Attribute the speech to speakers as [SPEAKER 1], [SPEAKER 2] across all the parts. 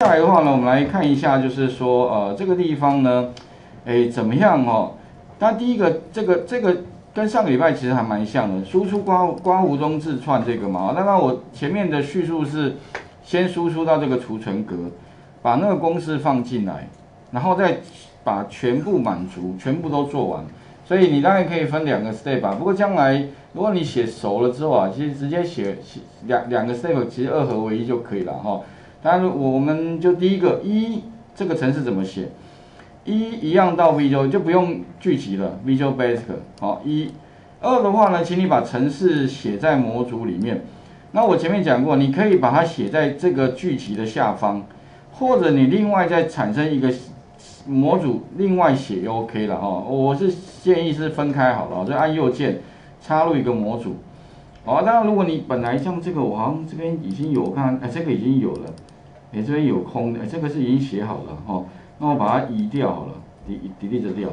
[SPEAKER 1] 再来的话呢，我们来看一下，就是说这个地方呢，怎么样哦？那第一个这个跟上个礼拜其实还蛮像的，输出刮胡中自串这个嘛。那我前面的叙述是先输出到这个储存格，把那个公式放进来，然后再把全部满足，全部都做完。所以你当然可以分2个 step 吧。不过将来如果你写熟了之后啊，其实直接写两个 step， 其实2合为1就可以了哈。当然我们就第一个这个程式怎么写？一样到 Visual 就不用聚集了 ，Visual Basic 好2的话呢，请你把程式写在模组里面。那我前面讲过，你可以把它写在这个聚集的下方，或者你另外再产生一个模组，另外写也 OK 了哈。我是建议是分开好了，就按右键插入一个模组。好，当然如果你本来像这个，我好像这边已经有看，这个已经有了，这边有空的，这个是已经写好了哈。那我把它移掉好了，delete 掉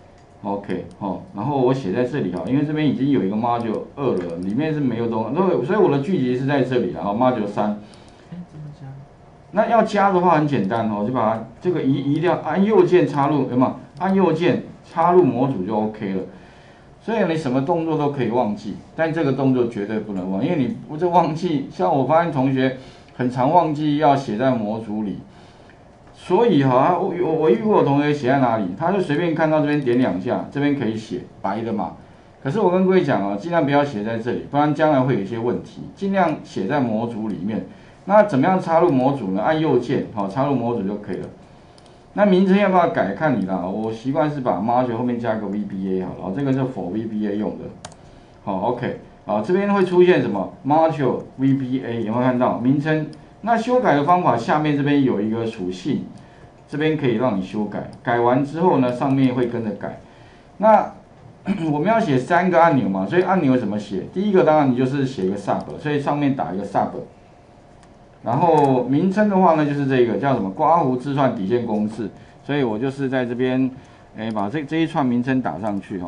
[SPEAKER 1] ，OK 然后我写在这里哈，因为这边已经有一个 module 2了，里面是没有东西，所以我的聚集是在这里，然后 module 3。怎么加？那要加的话很简单就把它这个移掉，按右键插入，有没有？按右键插入模组就 OK 了。所以你什么动作都可以忘记，但这个动作绝对不能忘，因为你不是忘记，像我发现同学很常忘记要写在模组里。所以我遇过有同学写在哪里，他就随便看到这边点2下，这边可以写白的嘛。可是我跟各位讲尽量不要写在这里，不然将来会有一些问题。尽量写在模组里面。那怎么样插入模组呢？按右键插入模组就可以了。那名称要不要改看你啦，我习惯是把 module 后面加个 VBA 好了，这个是 for VBA 用的。OK， 这边会出现什么 module VBA 有没有看到名称？那修改的方法下面这边有一个属性，这边可以让你修改，改完之后呢，上面会跟着改。那我们要写3个按钮嘛，所以按钮怎么写？第一个当然你就是写一个 sub， 所以上面打一个 sub。然后名称的话呢，就是这个叫什么刮胡自串底线公式，所以我就是在这边，把这一串名称打上去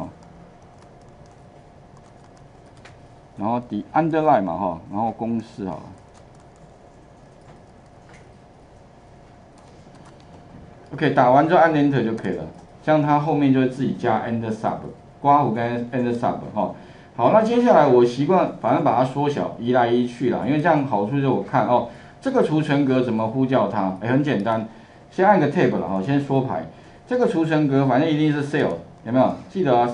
[SPEAKER 1] 然后underline 嘛然后公式好了。OK， 打完之后按 Enter 就可以了，这样它后面就会自己加 Enter Sub， 刮胡跟 Enter Sub 好，那接下来我习惯反正把它缩小，移来移去啦，因为这样好处就是我看这个储存格怎么呼叫它？很简单，先按个 Tab 了先缩排。这个储存格反正一定是 Cell， 有没有？记得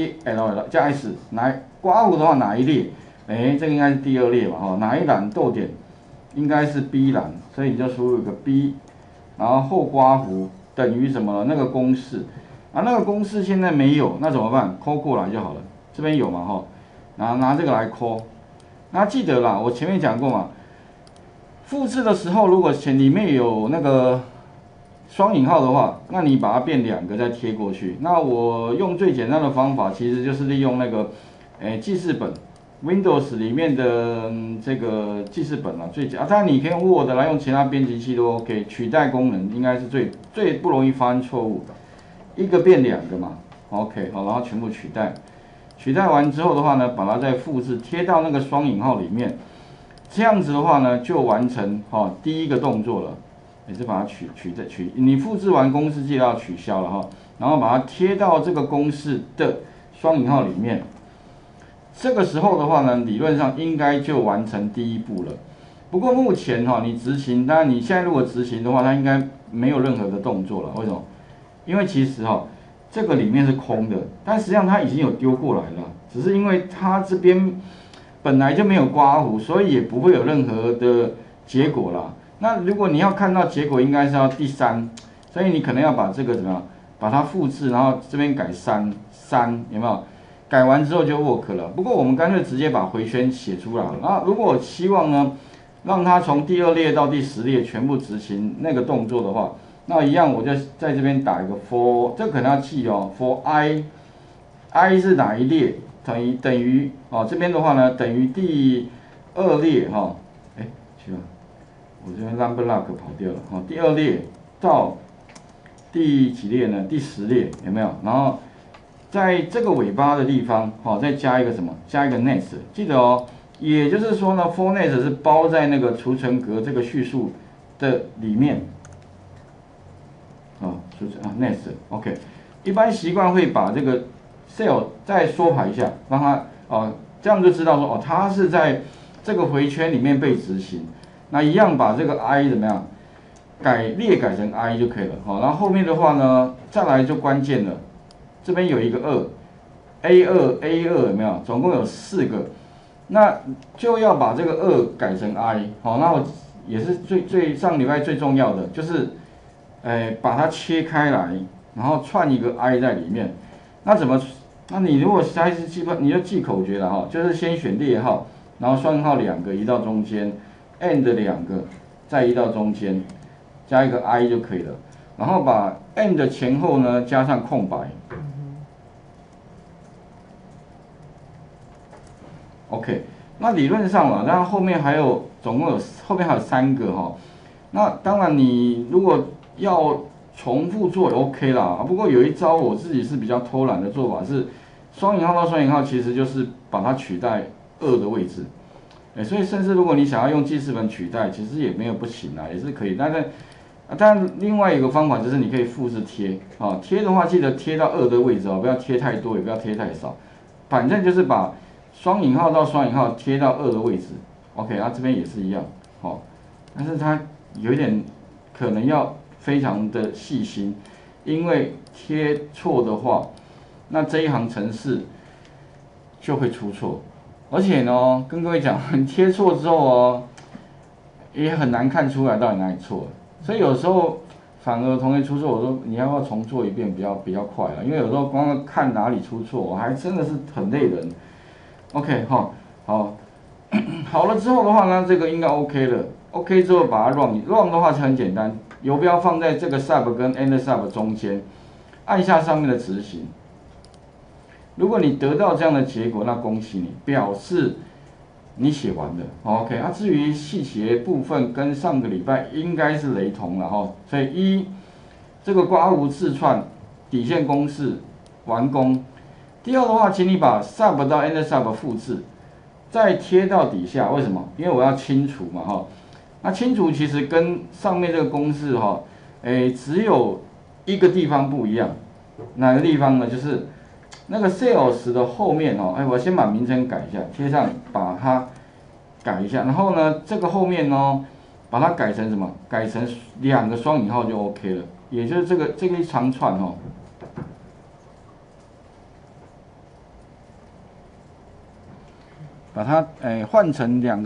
[SPEAKER 1] CL 加 S， 刮胡的话哪一列？这个应该是第2列嘛哪一栏逗点？应该是 B 栏，所以你就输入一个 B。然后后刮胡等于什么？那个公式那个公式现在没有，那怎么办？抠过来就好了。这边有嘛拿这个来抠。那记得啦，我前面讲过嘛，复制的时候如果里面有那个双引号的话，那你把它变2个再贴过去。那我用最简单的方法，其实就是利用那个记事本。Windows 里面的这个记事本当然你可以用 Word 来，用其他编辑器都 OK。取代功能应该是最不容易发生错误，一个变2个嘛 ，OK 然后全部取代。取代完之后的话呢，把它再复制贴到那个双引号里面，这样子的话呢，就完成第一个动作了。也是把它你复制完公式记得要取消了然后把它贴到这个公式的双引号里面。这个时候的话呢，理论上应该就完成第一步了。不过目前你执行，当然你现在如果执行的话，它应该没有任何的动作了。为什么？因为其实这个里面是空的，但实际上它已经有丢过来了，只是因为它这边本来就没有刮胡，所以也不会有任何的结果啦。那如果你要看到结果，应该是要第3，所以你可能要把这个怎么样，把它复制，然后这边改3，有没有？改完之后就 work 了。不过我们干脆直接把回圈写出来了。那如果我希望呢，让它从第2列到第10列全部执行那个动作的话，那一样我就在这边打一个 for， 这可能要记for i 是哪一列？等于这边的话呢，等于第2列去了，我这边 number lock 跑掉了第2列到第几列呢？第10列有没有？然后在这个尾巴的地方再加一个什么？加一个 nest， 记得也就是说呢 ，for nest 是包在那个储存格这个叙述的里面 ，next OK， 一般习惯会把这个 cell 再缩排一下，让它这样就知道说它是在这个回圈里面被执行。那一样把这个 I 怎么样列改成 I 就可以了。然后后面的话呢，再来就关键了，这边有一个A2 有没有？总共有4个，那就要把这个2改成 I。那我也是上礼拜最重要的，就是把它切开来，然后串一个 I 在里面。那怎么？那你如果下一次你就记口诀了就是先选列号，然后双引号2个移到中间 ，and 2个再移到中间，加一个 I 就可以了。然后把 and 前后呢加上空白。OK， 那理论上当然后面还有总共后面还有3个那当然你如果要重复做也 OK 啦，不过有一招我自己是比较偷懒的做法是，双引号到双引号其实就是把它取代2的位置，所以甚至如果你想要用记事本取代，其实也没有不行也是可以。但另外一个方法就是你可以复制贴贴的话记得贴到2的位置不要贴太多，也不要贴太少，反正就是把双引号到双引号贴到2的位置 ，OK， 这边也是一样但是它有一点可能要非常的细心，因为贴错的话，那这一行程式就会出错，而且呢，跟各位讲，贴错之后也很难看出来到底哪里错了，所以有时候反而同学出错，我说你要不要重做一遍比较快因为有时候光看哪里出错，我还真的是很累人。OK 好，好了之后的话呢，这个应该 OK 了。OK 之后把它 run 的话是很简单，游标放在这个 sub 跟 end sub 中间，按下上面的执行。如果你得到这样的结果，那恭喜你，表示你写完了。OK， 至于细节部分跟上个礼拜应该是雷同了所以这个刮弧字串底线公式完工。第二的话，请你把 sub 到 end sub 复制，再贴到底下。为什么？因为我要清除嘛那清除其实跟上面这个公式只有一个地方不一样，哪个地方呢？就是那个 sales 的后面我先把名称改一下，贴上把它改一下，然后呢这个后面把它改成什么？改成2个双引号就 OK 了，也就是这个一长串把它换成2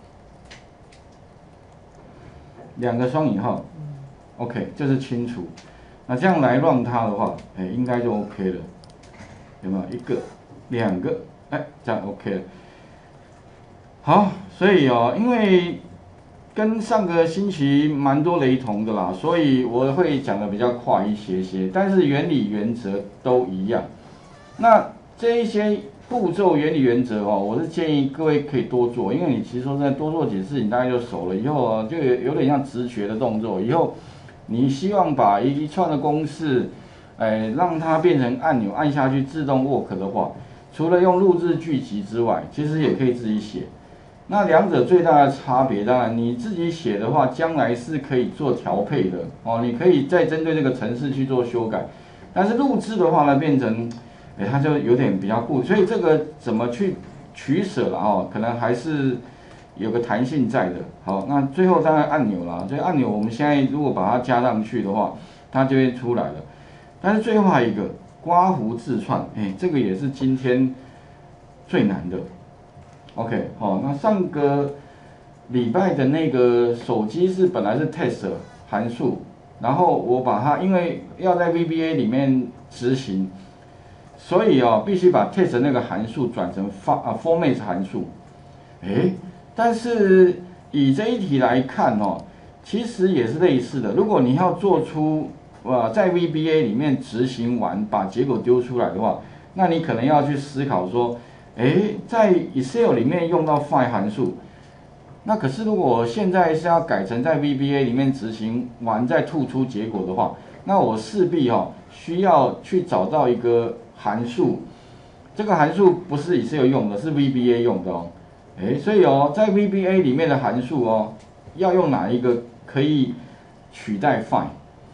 [SPEAKER 1] 个双引号 ，OK， 这是清除。那这样来run它的话，应该就 OK 了，有没有？1个、2个，这样 OK 了。好，所以因为跟上个星期蛮多雷同的啦，所以我会讲的比较快一些，但是原理原则都一样。那这一些步骤、原理、原则我是建议各位可以多做，因为你其实说真的多做几次，你大概就熟了。以后就有点像直觉的动作。以后你希望把一串的公式，让它变成按钮，按下去自动 work 的话，除了用录制句集之外，其实也可以自己写。那两者最大的差别，当然你自己写的话，将来是可以做调配的你可以再针对这个程式去做修改。但是录制的话呢，变成它就有点比较固，所以这个怎么去取舍了可能还是有个弹性在的。好，那最后当然按钮啦，所以按钮我们现在如果把它加上去的话，它就会出来了。但是最后还有一个刮弧字串，这个也是今天最难的。OK， 那上个礼拜的那个手机是本来是 test 函数，然后我把它因为要在 VBA 里面执行。所以必须把 test 那个函数转成format 函数，但是以这一题来看其实也是类似的。如果你要做出在 VBA 里面执行完把结果丢出来的话，那你可能要去思考说，在 Excel 里面用到 find 函数，那可是如果我现在是要改成在 VBA 里面执行完再吐出结果的话，那我势必需要去找到一个函数，这个函数不是 Excel 用的，是 VBA 用的所以在 VBA 里面的函数要用哪一个可以取代 find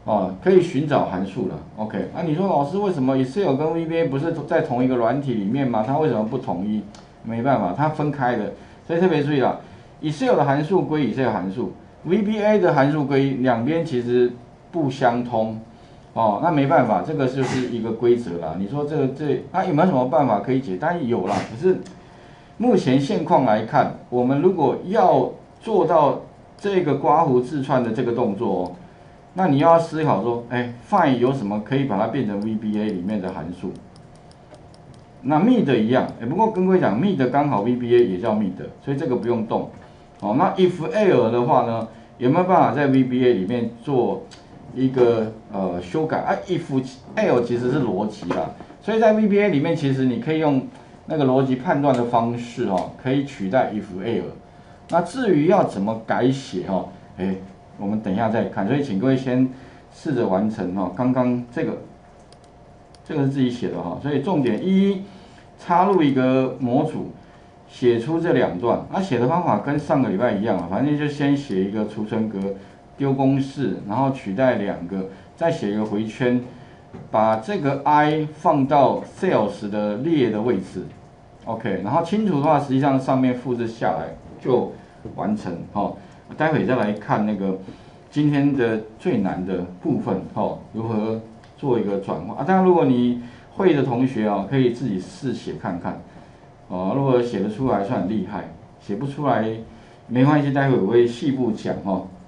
[SPEAKER 1] 哦，可以寻找函数了。OK， 那你说老师为什么 Excel 跟 VBA 不是在同一个软体里面吗？它为什么不统一？没办法，它分开的，所以特别注意了 ，Excel 的函数归 Excel 函数 ，VBA 的函数归两边其实不相通。哦，那没办法，这个就是一个规则啦。你说那有没有什么办法可以解？当然有啦，可是目前现况来看，我们如果要做到这个刮胡字串的这个动作哦，那你要思考说，find 有什么可以把它变成 VBA 里面的函数？那 mid 一样，不过跟各位讲 mid 刚好 VBA 也叫 mid， 所以这个不用动。好，那 if L 的话呢，有没有办法在 VBA 里面做一个修改啊 ？if L 其实是逻辑啦，所以在 VBA 里面其实你可以用那个逻辑判断的方式哦，可以取代 if L。那至于要怎么改写哦，我们等一下再看，所以请各位先试着完成哦。刚刚这个是自己写的哈，所以重点一，插入一个模组，写出这两段。那写的方法跟上个礼拜一样啊，反正就先写一个储存格，丢公式，然后取代两个，再写一个回圈，把这个 I 放到 sales 的列的位置 ，OK， 然后清除的话，实际上上面复制下来就完成哈。待会再来看那个今天的最难的部分哈，如何做一个转换啊？当然，如果你会的同学啊，可以自己试写看看哦。如果写得出来，算很厉害；写不出来没关系，待会我会细部讲哦。